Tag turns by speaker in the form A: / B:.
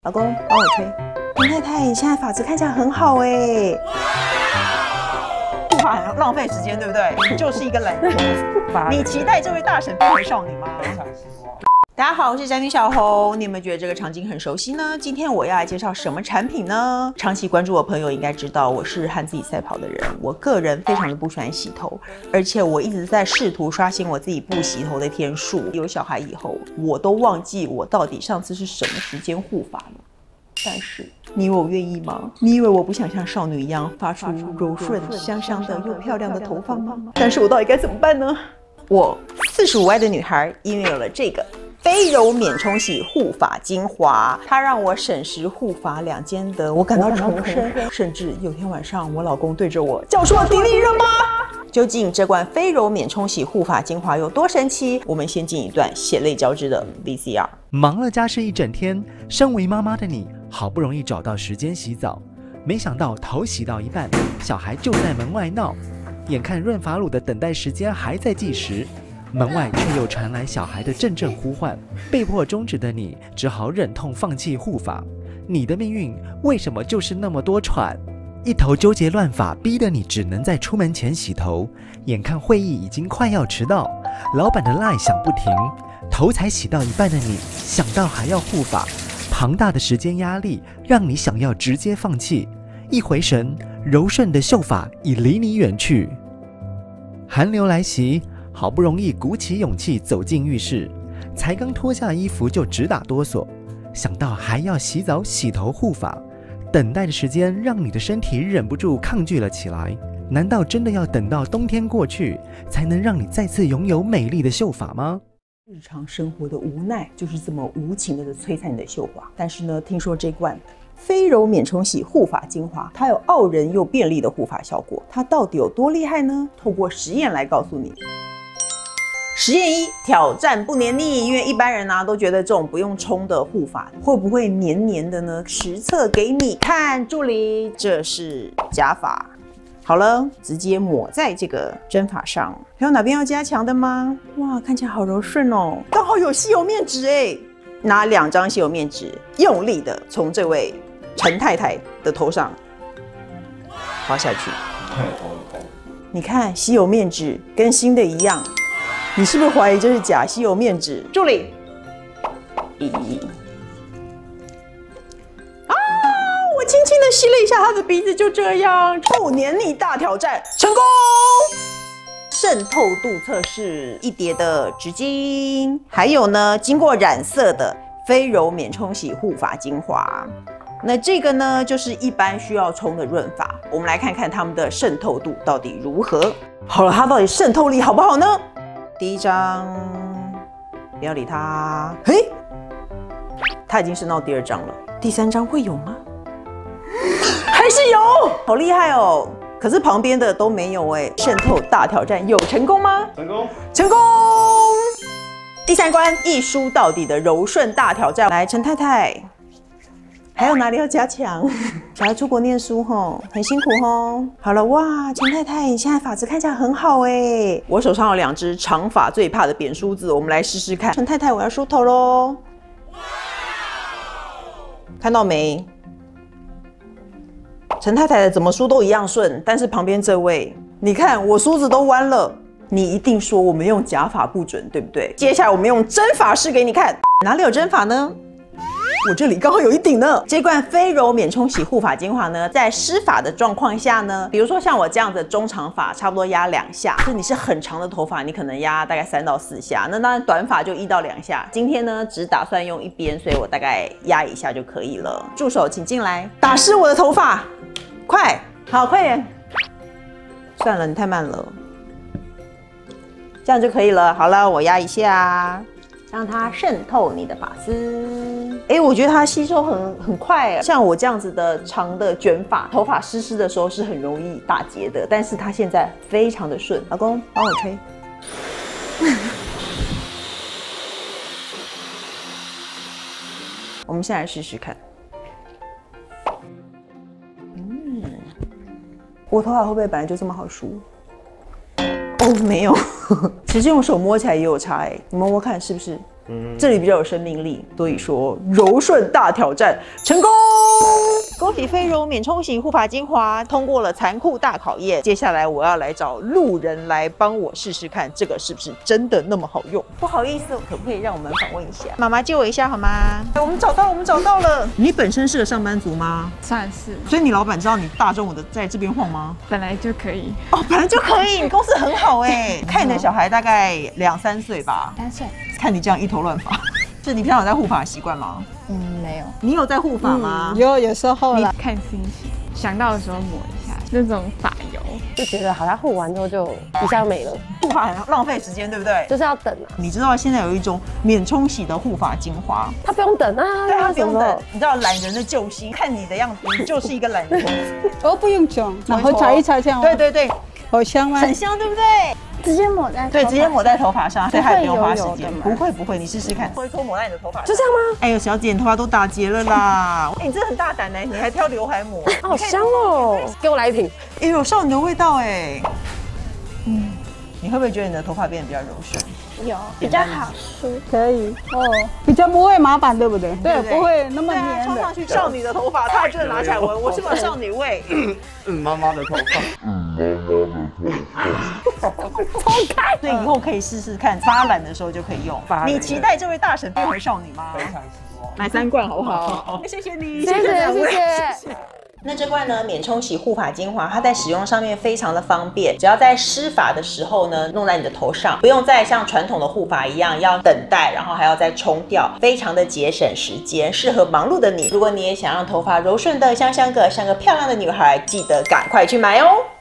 A: 老公帮我吹。林太太，你现在发质看起来很好哎。护发很浪费时间，对不对？你就是一个懒人。你期待这位大神变回少女吗？大家好，我是宅女小红。你有没有觉得这个场景很熟悉呢？今天我要来介绍什么产品呢？长期关注我的朋友应该知道，我是和自己赛跑的人。我个人非常的不喜欢洗头，而且我一直在试图刷新我自己不洗头的天数。有小孩以后，我都忘记我到底上次是什么时间护发了。但是，你以为我愿意吗？你以为我不想像少女一样发出柔顺、香香的又漂亮的头发吗？但是我到底该怎么办呢？我45Y的女孩，因为有了这个飞柔免冲洗护发精华，它让我省时护发2兼得，我感到重生。甚至有天晚上，我老公对着我叫出了迪丽热巴。究竟这罐飞柔免冲洗护发精华有多神奇？我们先进一段血泪交织的 VCR。
B: 忙了家事一整天，身为妈妈的你，好不容易找到时间洗澡，没想到头洗到一半，小孩就在门外闹。眼看润发乳的等待时间还在计时，门外却又传来小孩的阵阵呼唤，被迫终止的你只好忍痛放弃护发。你的命运为什么就是那么多舛？一头纠结乱发，逼得你只能在出门前洗头。眼看会议已经快要迟到，老板的 LINE 响不停，头才洗到一半的你想到还要护发，庞大的时间压力让你想要直接放弃。一回神，柔顺的秀发已离你远去。寒流来袭，好不容易鼓起勇气走进浴室，才刚脱下衣服就直打哆嗦，想到还要洗澡洗头护发，等待的时间让你的身体忍不住抗拒了起来。难道真的要等到冬天过去，才能让你再次拥有美丽的秀发吗？
A: 日常生活的无奈就是这么无情的摧残你的秀发。但是呢，听说这罐飞柔免冲洗护发精华，它有傲人又便利的护发效果，它到底有多厉害呢？透过实验来告诉你。实验1，挑战不黏腻。因为一般人都觉得这种不用冲的护发会不会黏黏的呢？实测给你看，助理，这是假发。好了，直接抹在这个真发上。还有哪边要加强的吗？哇，看起来好柔顺哦，刚好有吸油面纸哎。拿2张吸油面纸，用力的从这位陈太太的头上滑下去。你看吸油面纸跟新的一样，你是不是怀疑这是假吸油面纸？助理，我轻轻的吸了一下他的鼻子，就这样，臭黏腻大挑战成功。渗透度测试，1叠的纸巾，还有呢，经过染色的飞柔免冲洗护发精华。那这个呢，就是一般需要冲的润发。我们来看看它们的渗透度到底如何。好了，它到底渗透力好不好呢？第1张，不要理它。嘿，它已经渗到第2张了。第3张会有吗？还是有，好厉害哦！可是旁边的都没有哎。渗透大挑战有成功吗？
C: 成功，
A: 成功！第3关一梳到底的柔顺大挑战，来，陈太太，还有哪里要加强？小孩出国念书吼，很辛苦吼。好了，哇，陈太太，你现在发质看起来很好哎。我手上有2只长发最怕的扁梳子，我们来试试看。陈太太，我要梳头喽。看到没？陈太太的怎么梳都一样顺，但是旁边这位，你看我梳子都弯了，你一定说我们用假发不准，对不对？接下来我们用真发试给你看，哪里有真发呢？我这里刚好有一顶呢。这罐飞柔免冲洗护发精华呢，在湿发的状况下呢，比如说像我这样的中长发，差不多压2下；就你是很长的头发，你可能压大概3到4下。那当然短发就1到2下。今天呢，只打算用一边，所以我大概压1下就可以了。助手，请进来，打湿我的头发，快，好，快点。算了，你太慢了，这样就可以了。好了，我压1下。让它渗透你的发丝。我觉得它吸收很快。像我这样子的长的卷发，头发湿的时候是很容易打结的，但是它现在非常的顺。老公，帮我吹。我们现在来试试看。我头发会不会本来就这么好梳？哦，没有，其实用手摸起来也有差哎，你摸摸看是不是？ 这里比较有生命力，所以说柔顺大挑战成功。恭喜飞柔免冲洗护发精华通过了残酷大考验。接下来我要来找路人来帮我试试看，这个是不是真的那么好用？不好意思，可不可以让我们访问一下？妈妈借我一下好吗？我们找到了。你本身是个上班族吗？
C: 算是，
A: 所以你老板知道你大中午的在这边晃吗？
C: 本来就可以。
A: 哦，本来就可以，你公司很好哎。看你的小孩大概2、3岁吧。
C: 3岁。
A: 看你这样一头乱发，是你平常有在护发习惯吗？
C: 没有。
A: 你有在护发吗？
D: 有时候啦，
C: 看心情，想到的时候抹一下那种发油，
E: 就觉得好像护完之后就一下没了。
A: 护发很浪费时间，对不对？
E: 就是要等啊。
A: 你知道现在有一种免冲洗的护发精华，
E: 它不用等啊，
A: 对，它不用等。你知道懒人的救星，看你的样子，你就是一个懒人。
D: 哦，不用装，然后擦一擦这样。
A: 对，
D: 好香吗？
A: 很香，对不对？
C: 直接抹在
A: 对，直接抹在头发上，所以还不用花时间。
C: 不
A: 不会，你试试看，搓一搓抹在你的头发上。
E: 就这样吗？
A: 哎呦，小姐，你头发都打结了啦！哎，你真的很大胆呢，你还挑刘海抹，
E: 好香哦！给我来一瓶。
A: 哎，有少女的味道哎。你会不会觉得你的头发变得比较柔顺？
C: 有比较好梳，
D: 可以哦，比较不会麻烦，对不对？对，不会那么
A: 对啊，
D: 黏的。
A: 冲上去少女的头发，她还真的拿起来闻，我是不是有少女味？
F: 妈妈的头发。
A: 所以以后可以试试看，发懒的时候就可以用。你期待这位大婶变回少女吗？
F: 非常希望。
A: 买3罐好不好？谢谢你，
E: 谢谢。
A: 那这罐呢，免冲洗护发精华，它在使用上面非常的方便，只要在湿发的时候呢，弄在你的头上，不用再像传统的护发一样要等待，然后还要再冲掉，非常的节省时间，适合忙碌的你。如果你也想让头发柔顺的香香个，像个漂亮的女孩，记得赶快去买哦。